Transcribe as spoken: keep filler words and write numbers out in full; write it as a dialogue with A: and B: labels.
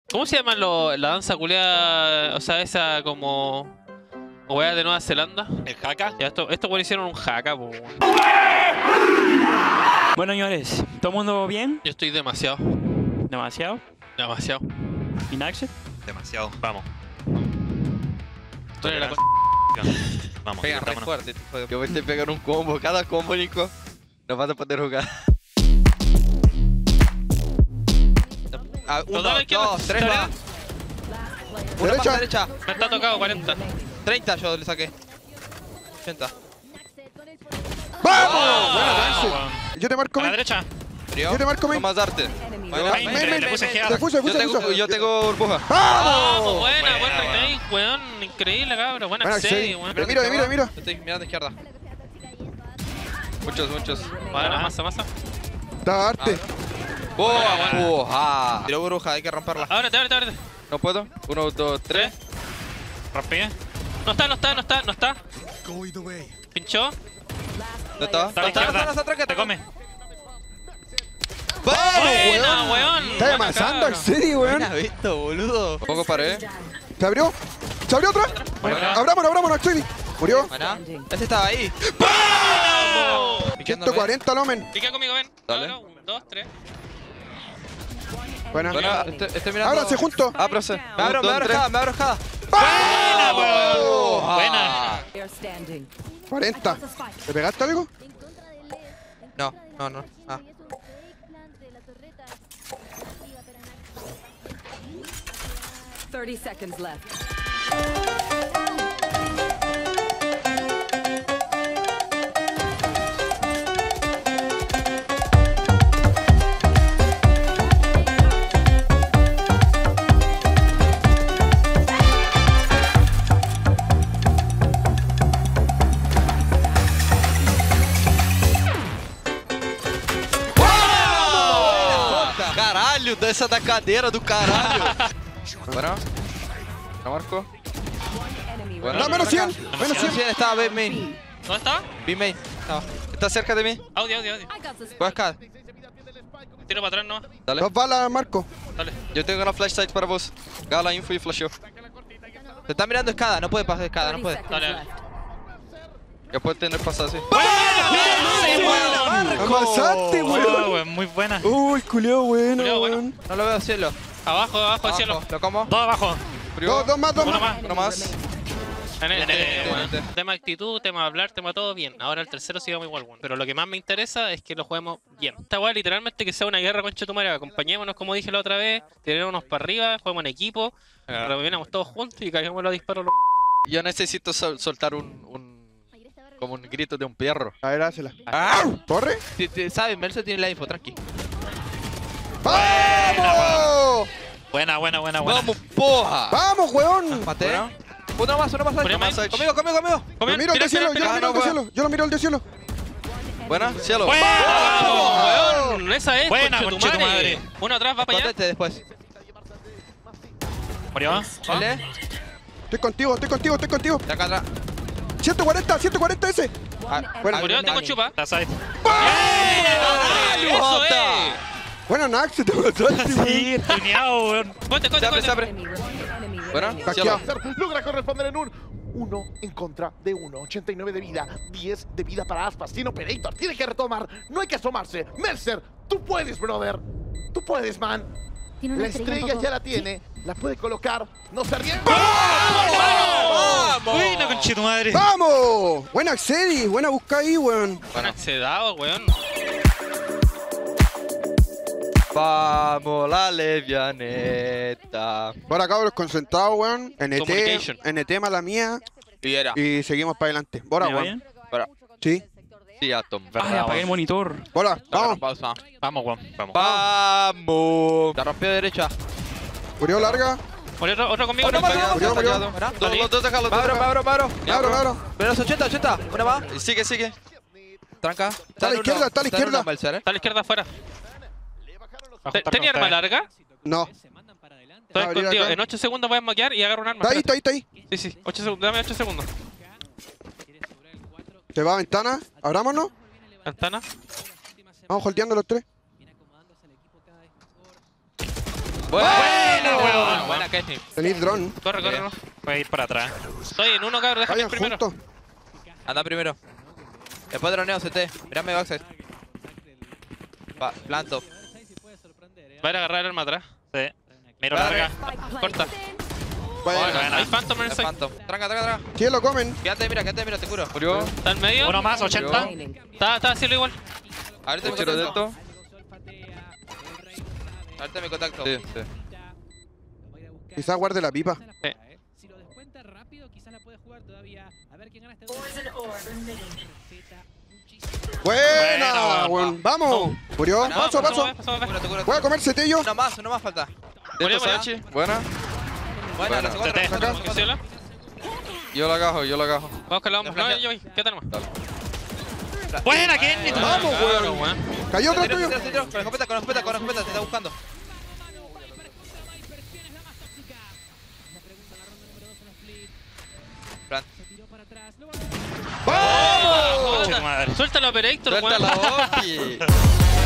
A: ¿Cómo se llama lo, la danza culiada? O sea, esa como... Weas de Nueva Zelanda.
B: ¿El jaca?
A: Ya, esto, esto bueno, hicieron un jaca, po.
C: Bueno, señores, ¿todo el mundo bien?
A: Yo estoy demasiado.
C: ¿Demasiado?
A: Demasiado.
C: ¿Y Naxxet?
B: Demasiado. Vamos.
A: Tú eres la co-
B: Vamos.
D: Pega re
B: vámonos.
D: fuerte, tipo. Yo voy a pegar un combo. Cada combo, Nico, nos vas a poder jugar. Ah, uno,
A: Total, izquierda.
D: dos, tres,
A: Tarea.
D: va. Una
E: Derecha.
D: más derecha.
A: Me está tocado cuarenta.
D: treinta yo le saqué. ochenta.
E: ¡Vamos! Buena,
B: Ah,
E: Naxxet.
B: weón.
E: Yo te marco
B: A la
E: main.
B: derecha.
D: ¿Frío?
E: Yo te marco main.
D: No más darte. Bueno,
B: Main,
E: main,
B: le-
E: main,
B: le puse
D: main.
B: G A.
E: Defuso,
D: Yo
E: defuso,
D: tengo,
E: defuso.
D: yo tengo burbuja.
A: ¡Vamos!
E: ¡Vamos!
A: Buena,
B: Buena,
A: buen
B: buena.
A: remake, weón. Increíble, cabrón. Buena
E: Buena
A: serie,
E: serie.
A: weón.
E: Pero mira, mira, mira.
D: Yo estoy mirando a izquierda. Muchos, muchos.
A: Buena, masa, masa.
E: Da arte.
D: ¡Boa! ¡Boa! Tiro burbuja, hay que romperla.
A: Ábrete, ábrete, ábrete.
D: No puedo. Uno, dos, tres.
B: Rompí.
A: No está, no está, no está, no está. Pinchó.
D: ¿Dónde estaba?
B: Está a la izquierda. Te come.
D: ¡Vamos!
A: Buena, weón.
E: Está
A: Buena,
E: amasando
A: cabrón.
E: al serie, weón.
D: Buena visto, boludo. Un poco paré.
E: ¿Se abrió? ¿Se abrió otra?
B: Buena.
E: Abramos, abramos, Naxxet. Murió.
D: Buena. Este estaba ahí.
A: ¡Vamos!
E: ciento cuarenta Lomen.
A: Pica conmigo, ven.
D: Dale.
A: Uno, dos, tres.
E: Buena.
D: Buena, estoy, estoy mirando.
E: Ábranse juntos.
D: Ábranse. Me abro,
E: Un,
D: me
E: dos,
D: abro
E: tres.
D: escada, me abro escada.
B: Buena, weón.
D: ¡Oh!
B: Buena.
F: They're standing.
E: cuarenta. ¿Te pegaste algo?
D: No, no, no. Ah.
F: Thirty seconds left.
D: Caralho, dança da cadeira do caralho. Bueno. No marco.
F: Enemy
D: Bueno.
E: Da menos cien. Menos
D: Menos
E: cien.
D: cien, estaba B main.
A: ¿Dónde está?
D: B main. Estaba. Está cerca de mí.
A: Audio, audio, audio.
F: I got the
D: Voy a escada.
A: Tiro para atrás nomás.
D: Dale.
E: Dos balas, Marco.
A: Dale.
D: Yo tengo una flash site para vos. Gala info y flasheo. Te está mirando escada, no puede pasar escada, no
F: thirty
D: puede.
F: seconds
A: Dale,
F: left.
D: Ya puede tener pasado así.
E: Amasaste,
B: Oh,
E: weón.
B: weón, muy buena.
E: Uy, culiao, bueno,
A: Culiao, bueno.
E: weón.
D: No lo veo cielo.
A: Abajo, abajo, al
D: Abajo.
A: cielo.
D: ¿Lo como?
B: Dos abajo.
D: Frío.
E: Dos, dos más, dos
B: Uno
E: más.
B: más.
D: Uno más.
A: En el-
D: Vente,
A: eh, bueno,
D: vente.
A: tema actitud, tema hablar, tema todo bien. Ahora el tercero sigamos igual, bueno. Pero lo que más me interesa es que lo juguemos bien. Esta weá literalmente que sea una guerra con Chetumare. Acompañémonos como dije la otra vez, tirémonos para arriba, juguemos en equipo, reunamos todos juntos y caigamos los disparos. los-
D: Yo necesito sol- soltar un, un... como un grito de un perro.
E: A ver, hácela.
D: ¡Ah!
E: ¿Corre?
D: ¿Sabes? Merce tiene la info, tranqui.
E: ¡Vamos!
B: Buena, buena, buena, buena.
D: ¡Vamos, porra!
E: ¡Vamos, weón!
D: Maté. Uno más, uno más.
A: Ponía
D: Uno más.
A: más.
D: Conmigo, conmigo, conmigo.
A: Come,
E: Yo miro el
A: tira,
E: de cielo,
A: tira,
E: yo lo
A: tira.
E: miro el de cielo. Yo lo miro el de cielo.
D: Buena, cielo.
A: ¡Vamos, weón! Esa es,
B: Buena,
A: conchetumare.
B: conchetumadre.
A: Uno atrás, va para allá.
D: Conteste después.
B: Murió.
D: ¿Vale?
E: Estoy contigo, estoy contigo, estoy contigo.
D: De acá atrás.
E: ciento cuarenta, ciento cuarenta ese.
D: Ah,
E: Bueno,
D: ah,
A: Murió,
D: ah,
A: tengo
D: ah,
A: chupa.
B: Está side.
A: ¡Eso es!
E: Buena, Naxxet, te pasaste, weón.
B: Sí, estoy miado, weón.
A: Cuente,
D: Se
A: cuente,
D: abre, se
A: cuente.
D: abre.
F: Enemy remaining. Enemy
D: Buena,
F: remaining.
D: cielo.
E: Hackeado.
G: Logra corresponder en un uno en contra de uno. ochenta y nueve de vida, diez de vida para Aspas. Tiene Operator, tiene que retomar. No hay que asomarse. Mercer, tú puedes, brother. Tú puedes, man.
H: Tiene una
G: La
H: estrella un
G: estrella
H: poco-
G: ya la tiene. La puede colocar. No se ríe.
D: ¡Vamos!
B: Buena, conchetumadre.
E: ¡Vamos! Buena serie, buena busca ahí, weón.
A: Bueno, excedado, weón.
D: Vamos, la levianeta.
E: Ahora cabros concentrados, weón. N T,
A: Communication.
E: N T mala mía.
D: Y era.
E: Y seguimos para adelante. Bora,
C: ¿Me va
E: weón.
C: bien?
D: Para.
E: Sí.
D: Sí, Atom.
C: Ay, apagué el monitor.
E: Bora, vamos.
D: Pausa.
B: Vamos, weón. Vamos.
D: Vamos. Te rompió de derecha.
E: Murió larga.
A: Murió otro, otro conmigo.
D: Uno
A: no,
D: más,
A: para allá.
D: uno más.
E: Murió,
D: Tallado.
E: murió.
D: Los los dos dejalos. Me abro, me abro, me abro.
E: Me abro, me abro.
D: Menos ochenta, ochenta. Una más. Sigue, sigue. Tranca.
E: Está a la izquierda, está a la izquierda.
A: Está a la izquierda afuera.
B: Bajo,
A: Te-
B: está
A: ¿Tenía
B: con
A: arma
B: usted.
A: larga?
E: No.
A: Estoy
E: abrir
A: escondido.
E: acá.
A: En ocho segundos voy a maquear y agarro un arma.
E: Está ahí, está
A: espérate.
E: ahí, está ahí.
A: Sí, sí. ocho segundos. Dame ocho segundos.
E: Se va a ventana. Abrámonos.
A: Ventana.
E: Vamos holdeando los tres.
D: Bueno,
B: Buena, weón.
D: Kenny.
E: Tenéis dron.
A: Corre, corre,
D: Bien.
A: no.
B: Voy a ir para atrás.
A: Estoy en uno, cabrón, déjame ir
E: Vayan
A: primero.
E: juntos.
D: Anda primero. Después droneo C T. Mirame backside. Va, planto.
A: Va a ir a agarrar el arma atrás.
B: Sí. Miro
D: Vale.
B: larga.
F: Spike planted.
A: Corta.
E: Vayan.
B: Buena.
A: Hay Phantom en el
D: Es
A: side.
D: Phantom. Tranca, tranca, tranca.
E: ¿Quién lo comen?
D: Quédate, mira, quédate, mira, te curo.
H: Murió.
A: Está en medio.
B: Uno más, ochenta.
F: Remaining.
A: Está, está haciendo igual.
D: Ahorita mi
H: Quiero de
D: contacto.
H: esto.
D: Ahorita mi contacto.
H: Sí, sí.
E: Quizás guarde la pipa.
I: Si lo descuenta rápido, quizás la puede jugar todavía. A ver quién gana este
E: Buena,
B: Buena,
E: weón. Vamos. Murió.
D: No,
E: Paso,
A: pasó,
E: paso.
A: pasó, pasó.
D: Cura, te curo.
E: Voy a comer setillo.
D: Uno más, uno más falta.
H: Esto
A: Murió,
H: Sachi. Buena.
D: Buena, la segunda.
B: T T.
D: la segunda, la
A: ¿Qué
D: segunda.
A: ciola?
H: Yo la agajo, yo la agajo.
A: Vamos que la vamos. No,
D: Desflashea.
A: yo voy. Quédate nomás.
B: Buena, Kenny.
E: Vamos,
A: Claro,
E: weón. Cayó
D: Te
E: otro
D: tiro, te
E: tuyo.
D: tiro, te tiro. Con la escopeta, con la escopeta, con la escopeta, te está buscando. Plan.
E: ¡Vamos!
B: Conche tu madre.
A: Suelta el operator,
H: Suelta
A: weón.
H: la O P I.